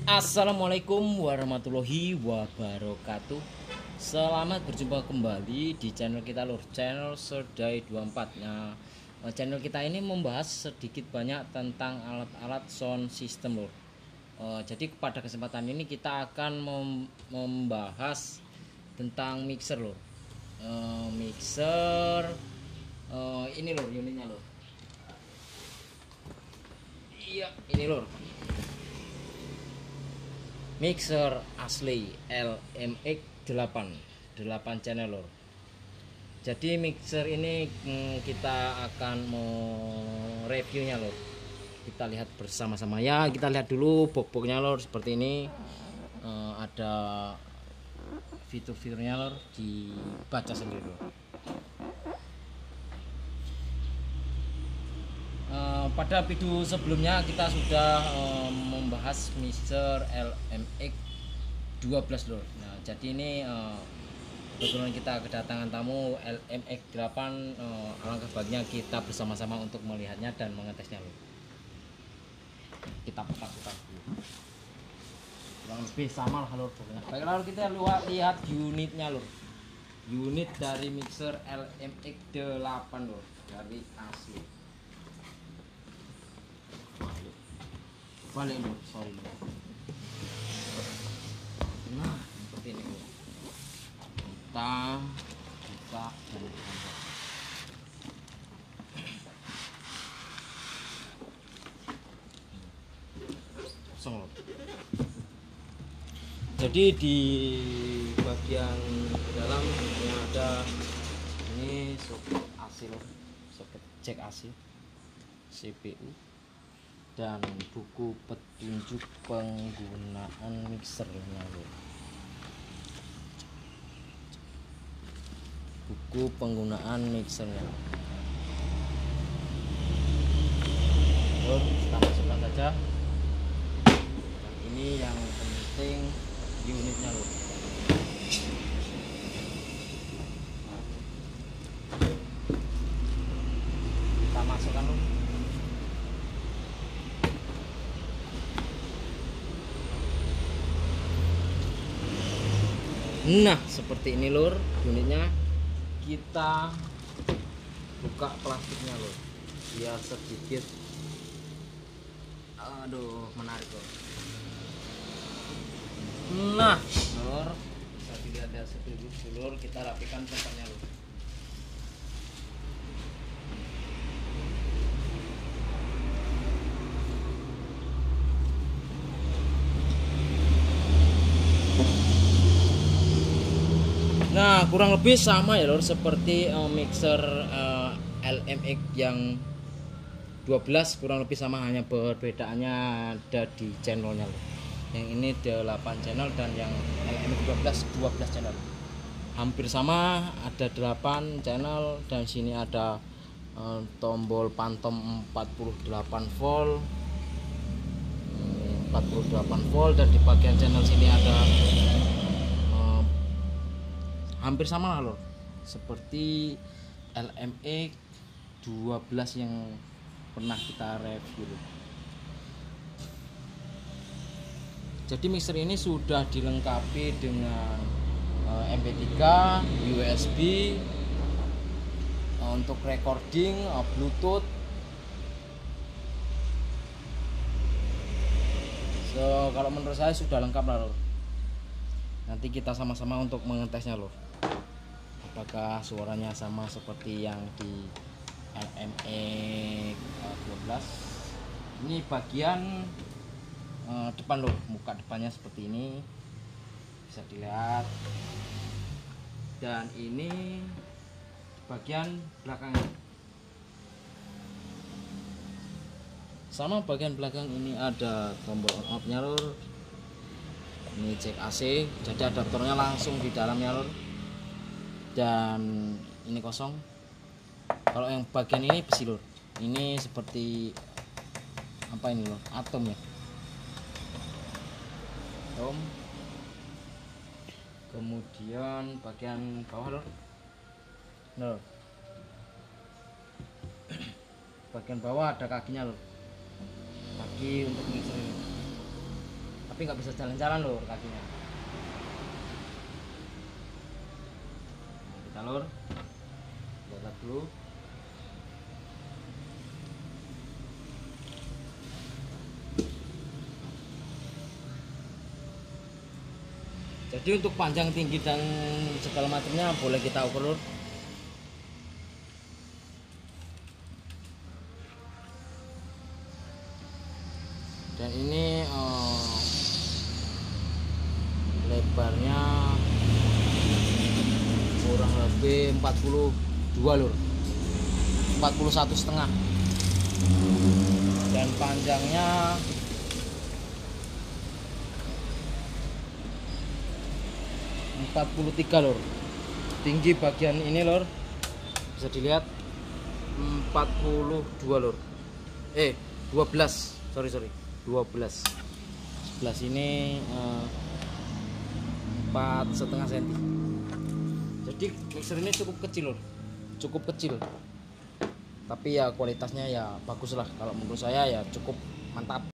Assalamualaikum warahmatullahi wabarakatuh. Selamat berjumpa kembali di channel kita lur, channel Serdai 24. Nah, channel kita ini membahas sedikit banyak tentang alat-alat sound system lur. Jadi pada kesempatan ini kita akan membahas tentang mixer lur. Mixer ini lur unitnya lur. Iya, ini lur. Mixer asli LMX 8 channel lor. Jadi mixer ini kita akan reviewnya lor. Kita lihat bersama-sama ya. Kita lihat dulu box-boxnya lor, seperti ini. Ada fitur-fiturnya lor, dibaca sendiri lor. Pada video sebelumnya kita sudah membahas mixer LMX 12 lor. Nah, jadi ini kebetulan kita kedatangan tamu LMX 8, alangkah baiknya kita bersama-sama untuk melihatnya dan mengetesnya lor. Kita putar-putar dulu. Kurang lebih sama lah lor pokoknya. Baik lalu kita lihat unitnya lor. Unit dari mixer LMX 8 lor, dari asli. Balik lur, sorry lur. Nah, seperti ini lur. Kita buka dan buka. Kosong lur. Jadi di bagian dalam ini ada ini soket AC lur, soket jack AC, CPU, dan buku petunjuk penggunaan mixernya lur. Buku penggunaan mixernya lur, kita masukkan saja. Dan ini yang penting unitnya lur. Kita masukkan lur. Nah, seperti ini lur unitnya. Kita buka plastiknya lur, biar sedikit menarik lur. Nah lur, bisa dilihat dari sebelah lur, kita rapikan tempatnya lur. Nah, kurang lebih sama ya lor, seperti mixer LMX yang 12, kurang lebih sama, hanya perbedaannya ada di channelnya lor. Yang ini 8 channel dan yang LMX 12 channel. Hampir sama, ada 8 channel dan sini ada tombol phantom 48 volt. 48 volt, dan di bagian channel sini ada hampir sama lah lor, seperti LMX 12 yang pernah kita review. Jadi mixer ini sudah dilengkapi dengan MP3, USB, untuk recording, Bluetooth. So, kalau menurut saya sudah lengkap lah lor. Nanti kita sama-sama untuk mengetesnya lor, apakah suaranya sama seperti yang di LMX 12. Ini bagian depan loh, muka depannya seperti ini, bisa dilihat. Dan ini bagian belakangnya sama. Bagian belakang ini ada tombol on off nya lor. Ini jack AC, jadi adaptornya langsung di dalamnya lor. Dan ini kosong. Kalau yang bagian ini besi lur, ini seperti apa ini lur, atom ya, atom. Kemudian bagian bawah lur, lur. Bagian bawah ada kakinya lur, kaki untuk mixer ini. tapi nggak bisa jalan-jalan lur kakinya. Nah, kita lur lihat dulu. Jadi untuk panjang, tinggi dan segala macamnya boleh kita ukur lur. Dan ini lebarnya kurang lebih 42 lur, 41,5, dan panjangnya 43 lur. Tinggi bagian ini lur bisa dilihat 42 lur, 12, sorry 12. Sebelah sini 4,5 cm. Jadi mixer ini cukup kecil lur, cukup kecil, tapi ya kualitasnya ya bagus lah. Kalau menurut saya ya cukup mantap.